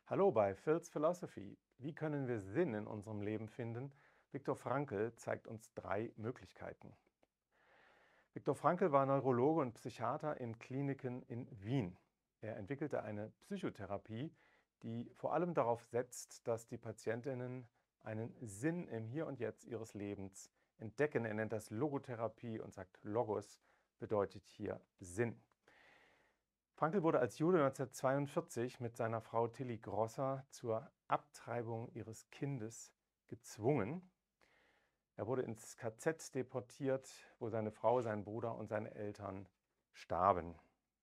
Hallo bei Phil's Philosophy. Wie können wir Sinn in unserem Leben finden? Viktor Frankl zeigt uns 3 Möglichkeiten. Viktor Frankl war Neurologe und Psychiater in Kliniken in Wien. Er entwickelte eine Psychotherapie, die vor allem darauf setzt, dass die Patientinnen einen Sinn im Hier und Jetzt ihres Lebens entdecken. Er nennt das Logotherapie und sagt, Logos bedeutet hier Sinn. Frankl wurde als Jude 1942 mit seiner Frau Tilly Grosser zur Abtreibung ihres Kindes gezwungen. Er wurde ins KZ deportiert, wo seine Frau, sein Bruder und seine Eltern starben.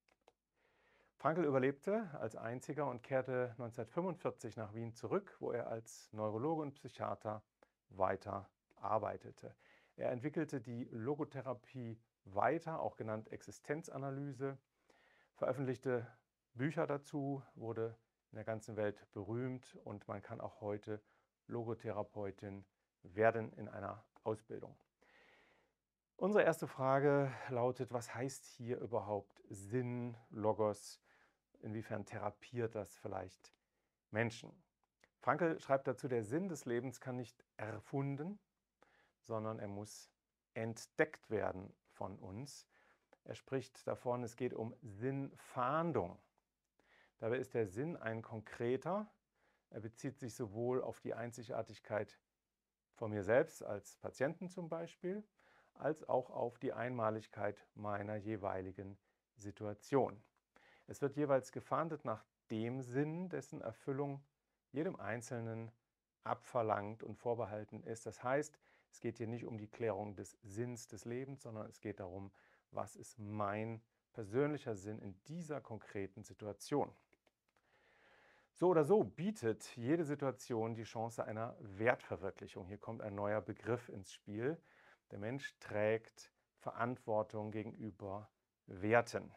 Frankl überlebte als einziger und kehrte 1945 nach Wien zurück, wo er als Neurologe und Psychiater weiter arbeitete. Er entwickelte die Logotherapie weiter, auch genannt Existenzanalyse, veröffentlichte Bücher dazu, wurde in der ganzen Welt berühmt und man kann auch heute Logotherapeutin werden in einer Ausbildung. Unsere erste Frage lautet, was heißt hier überhaupt Sinn, Logos? Inwiefern therapiert das vielleicht Menschen? Frankl schreibt dazu, der Sinn des Lebens kann nicht erfunden, sondern er muss entdeckt werden von uns. Er spricht davon, es geht um Sinnfahndung. Dabei ist der Sinn ein konkreter. Er bezieht sich sowohl auf die Einzigartigkeit von mir selbst als Patienten zum Beispiel, als auch auf die Einmaligkeit meiner jeweiligen Situation. Es wird jeweils gefahndet nach dem Sinn, dessen Erfüllung jedem Einzelnen abverlangt und vorbehalten ist. Das heißt, es geht hier nicht um die Klärung des Sinns des Lebens, sondern es geht darum, was ist mein persönlicher Sinn in dieser konkreten Situation. So oder so bietet jede Situation die Chance einer Wertverwirklichung. Hier kommt ein neuer Begriff ins Spiel. Der Mensch trägt Verantwortung gegenüber Werten.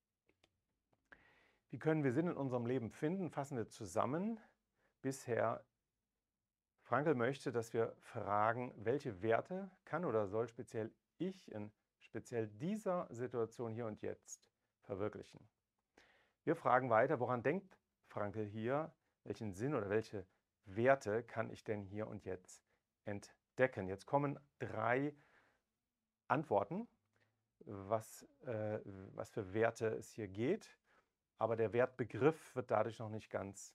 Wie können wir Sinn in unserem Leben finden? Fassen wir zusammen. Bisher, Frankl möchte, dass wir fragen, welche Werte kann oder soll speziell ich in speziell dieser Situation hier und jetzt verwirklichen. Wir fragen weiter, woran denkt Frankl hier, welchen Sinn oder welche Werte kann ich denn hier und jetzt entdecken? Jetzt kommen 3 Antworten, was für Werte es hier geht, aber der Wertbegriff wird dadurch noch nicht ganz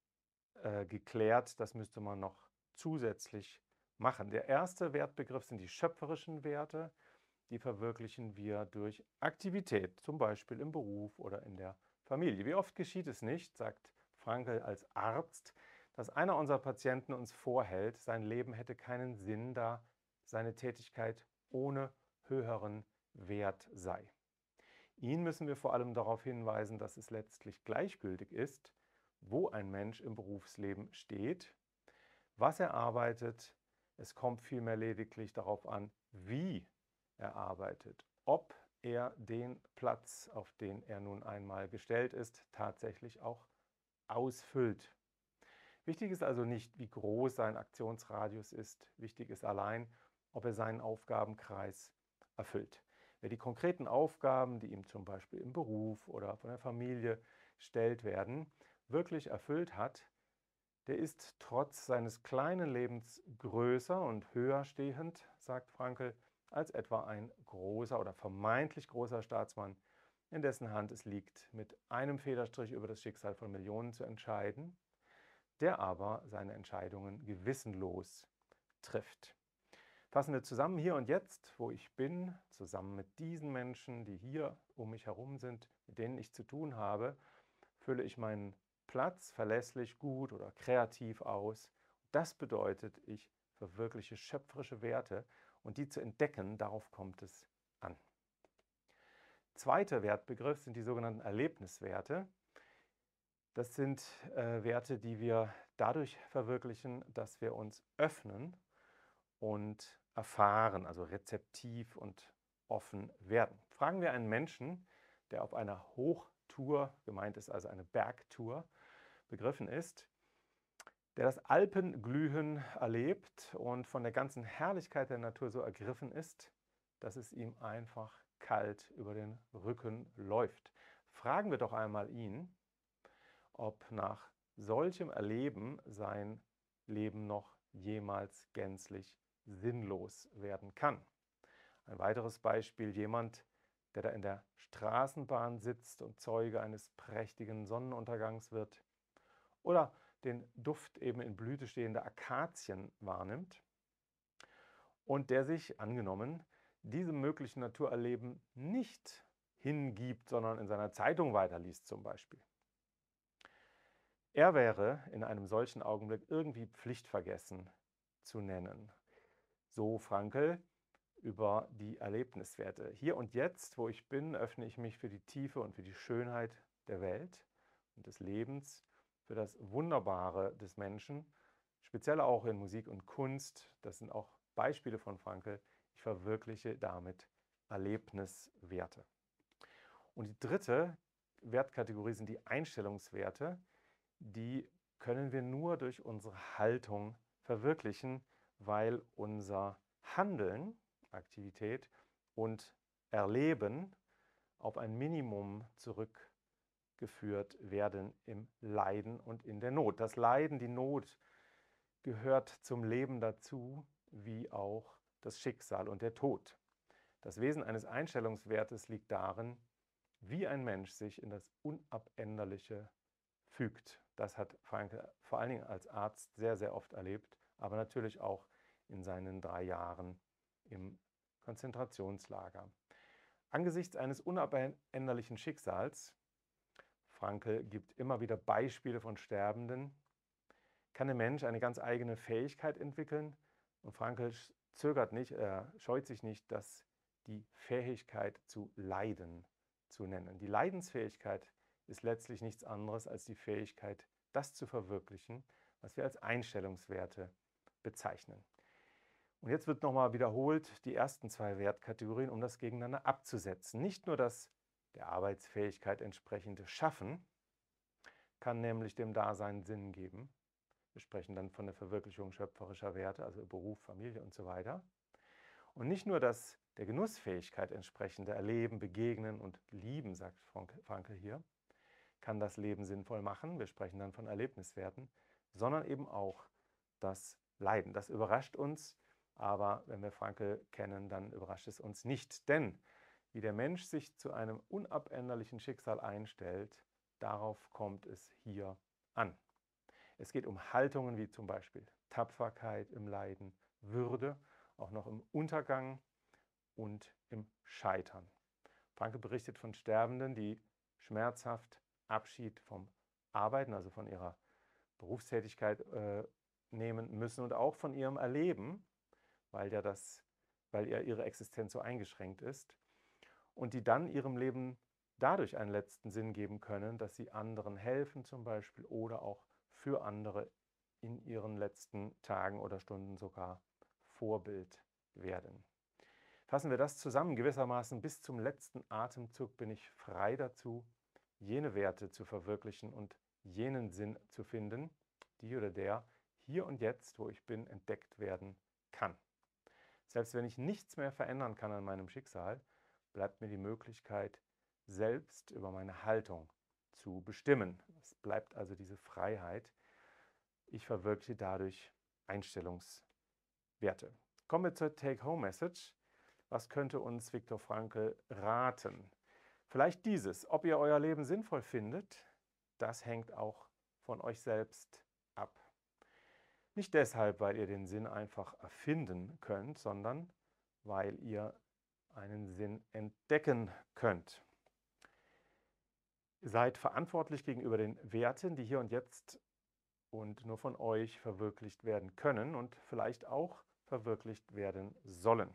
geklärt. Das müsste man noch zusätzlich machen. Der erste Wertbegriff sind die schöpferischen Werte. Die verwirklichen wir durch Aktivität, zum Beispiel im Beruf oder in der Familie. Wie oft geschieht es nicht, sagt Frankl als Arzt, dass einer unserer Patienten uns vorhält, sein Leben hätte keinen Sinn, da seine Tätigkeit ohne höheren Wert sei. Ihn müssen wir vor allem darauf hinweisen, dass es letztlich gleichgültig ist, wo ein Mensch im Berufsleben steht, was er arbeitet. Es kommt vielmehr lediglich darauf an, wie er arbeitet, ob er den Platz, auf den er nun einmal gestellt ist, tatsächlich auch ausfüllt. Wichtig ist also nicht, wie groß sein Aktionsradius ist. Wichtig ist allein, ob er seinen Aufgabenkreis erfüllt. Wer die konkreten Aufgaben, die ihm zum Beispiel im Beruf oder von der Familie gestellt werden, wirklich erfüllt hat, der ist trotz seines kleinen Lebens größer und höher stehend, sagt Frankl, als etwa ein großer oder vermeintlich großer Staatsmann, in dessen Hand es liegt, mit einem Federstrich über das Schicksal von Millionen zu entscheiden, der aber seine Entscheidungen gewissenlos trifft. Fassen wir zusammen, hier und jetzt, wo ich bin, zusammen mit diesen Menschen, die hier um mich herum sind, mit denen ich zu tun habe, fülle ich meinen Platz verlässlich, gut oder kreativ aus. Das bedeutet, ich verwirkliche schöpferische Werte und die zu entdecken, darauf kommt es an. Zweiter Wertbegriff sind die sogenannten Erlebniswerte. Das sind Werte, die wir dadurch verwirklichen, dass wir uns öffnen und erfahren, also rezeptiv und offen werden. Fragen wir einen Menschen, der auf einer Hochtour, gemeint ist also eine Bergtour, begriffen ist, der das Alpenglühen erlebt und von der ganzen Herrlichkeit der Natur so ergriffen ist, dass es ihm einfach kalt über den Rücken läuft. Fragen wir doch einmal ihn, ob nach solchem Erleben sein Leben noch jemals gänzlich sinnlos werden kann. Ein weiteres Beispiel: jemand, der da in der Straßenbahn sitzt und Zeuge eines prächtigen Sonnenuntergangs wird oder den Duft eben in Blüte stehender Akazien wahrnimmt und der sich, angenommen, diesem möglichen Naturerleben nicht hingibt, sondern in seiner Zeitung weiterliest zum Beispiel. Er wäre in einem solchen Augenblick irgendwie pflichtvergessen zu nennen. So Frankl über die Erlebniswerte. Hier und jetzt, wo ich bin, öffne ich mich für die Tiefe und für die Schönheit der Welt und des Lebens, für das Wunderbare des Menschen, speziell auch in Musik und Kunst. Das sind auch Beispiele von Frankl. Ich verwirkliche damit Erlebniswerte. Und die dritte Wertkategorie sind die Einstellungswerte. Die können wir nur durch unsere Haltung verwirklichen, weil unser Handeln, Aktivität und Erleben auf ein Minimum zurückgeführt werden im Leiden und in der Not. Das Leiden, die Not gehört zum Leben dazu, wie auch das Schicksal und der Tod. Das Wesen eines Einstellungswertes liegt darin, wie ein Mensch sich in das Unabänderliche fügt. Das hat Frankl vor allen Dingen als Arzt sehr, sehr oft erlebt, aber natürlich auch in seinen 3 Jahren im Konzentrationslager. Angesichts eines unabänderlichen Schicksals, Frankl gibt immer wieder Beispiele von Sterbenden, kann der Mensch eine ganz eigene Fähigkeit entwickeln, und Frankl zögert nicht, er scheut sich nicht, das die Fähigkeit zu leiden zu nennen. Die Leidensfähigkeit ist letztlich nichts anderes als die Fähigkeit, das zu verwirklichen, was wir als Einstellungswerte bezeichnen. Und jetzt wird nochmal wiederholt die ersten 2 Wertkategorien, um das gegeneinander abzusetzen. Nicht nur das der Arbeitsfähigkeit entsprechende Schaffen kann nämlich dem Dasein Sinn geben. Wir sprechen dann von der Verwirklichung schöpferischer Werte, also Beruf, Familie und so weiter. Und nicht nur das der Genussfähigkeit entsprechende Erleben, Begegnen und Lieben, sagt Frankl hier, kann das Leben sinnvoll machen. Wir sprechen dann von Erlebniswerten, sondern eben auch das Leiden. Das überrascht uns, aber wenn wir Frankl kennen, dann überrascht es uns nicht. Denn wie der Mensch sich zu einem unabänderlichen Schicksal einstellt, darauf kommt es hier an. Es geht um Haltungen wie zum Beispiel Tapferkeit im Leiden, Würde, auch noch im Untergang und im Scheitern. Frankl berichtet von Sterbenden, die schmerzhaft Abschied vom Arbeiten, also von ihrer Berufstätigkeit nehmen müssen und auch von ihrem Erleben, weil ihre Existenz so eingeschränkt ist, und die dann ihrem Leben dadurch einen letzten Sinn geben können, dass sie anderen helfen zum Beispiel oder auch für andere in ihren letzten Tagen oder Stunden sogar Vorbild werden. Fassen wir das zusammen: gewissermaßen bis zum letzten Atemzug bin ich frei dazu, jene Werte zu verwirklichen und jenen Sinn zu finden, die oder der hier und jetzt, wo ich bin, entdeckt werden kann. Selbst wenn ich nichts mehr verändern kann an meinem Schicksal, bleibt mir die Möglichkeit, selbst über meine Haltung zu bestimmen. Es bleibt also diese Freiheit. Ich verwirkliche dadurch Einstellungswerte. Kommen wir zur Take-Home-Message. Was könnte uns Viktor Frankl raten? Vielleicht dieses: Ob ihr euer Leben sinnvoll findet, das hängt auch von euch selbst ab. Nicht deshalb, weil ihr den Sinn einfach erfinden könnt, sondern weil ihr einen Sinn entdecken könnt. Ihr seid verantwortlich gegenüber den Werten, die hier und jetzt und nur von euch verwirklicht werden können und vielleicht auch verwirklicht werden sollen.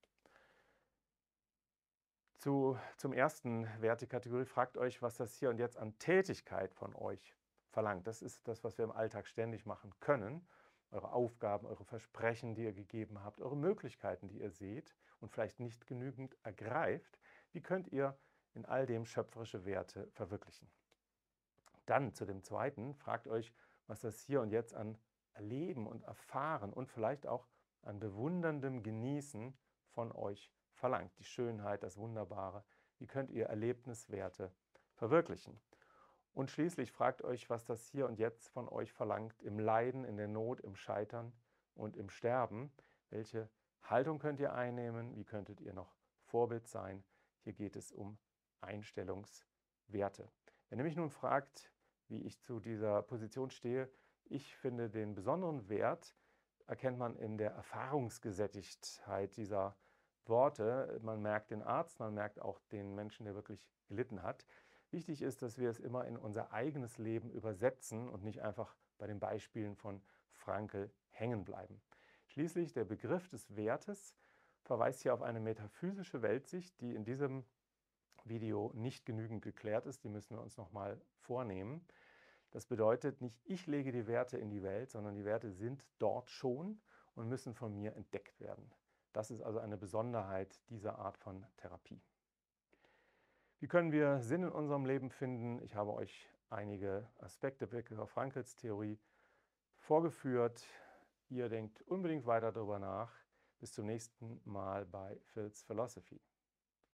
Zum ersten Wertekategorie: Fragt euch, was das hier und jetzt an Tätigkeit von euch verlangt. Das ist das, was wir im Alltag ständig machen können. Eure Aufgaben, eure Versprechen, die ihr gegeben habt, eure Möglichkeiten, die ihr seht und vielleicht nicht genügend ergreift. Wie könnt ihr in all dem schöpferische Werte verwirklichen? Dann zu dem zweiten: Fragt euch, was das hier und jetzt an Erleben und Erfahren und vielleicht auch an bewunderndem Genießen von euch verlangt. Die Schönheit, das Wunderbare. Wie könnt ihr Erlebniswerte verwirklichen? Und schließlich fragt euch, was das Hier und Jetzt von euch verlangt, im Leiden, in der Not, im Scheitern und im Sterben. Welche Haltung könnt ihr einnehmen? Wie könntet ihr noch Vorbild sein? Hier geht es um Einstellungswerte. Wenn ihr mich nun fragt, wie ich zu dieser Position stehe, ich finde, den besonderen Wert erkennt man in der Erfahrungsgesättigtheit dieser Worte. Man merkt den Arzt, man merkt auch den Menschen, der wirklich gelitten hat. Wichtig ist, dass wir es immer in unser eigenes Leben übersetzen und nicht einfach bei den Beispielen von Frankl hängen bleiben. Schließlich der Begriff des Wertes verweist hier auf eine metaphysische Weltsicht, die in diesem Video nicht genügend geklärt ist. Die müssen wir uns nochmal vornehmen. Das bedeutet nicht, ich lege die Werte in die Welt, sondern die Werte sind dort schon und müssen von mir entdeckt werden. Das ist also eine Besonderheit dieser Art von Therapie. Wie können wir Sinn in unserem Leben finden? Ich habe euch einige Aspekte Viktor Frankls Theorie vorgeführt. Ihr denkt unbedingt weiter darüber nach. Bis zum nächsten Mal bei Phil's Philosophy.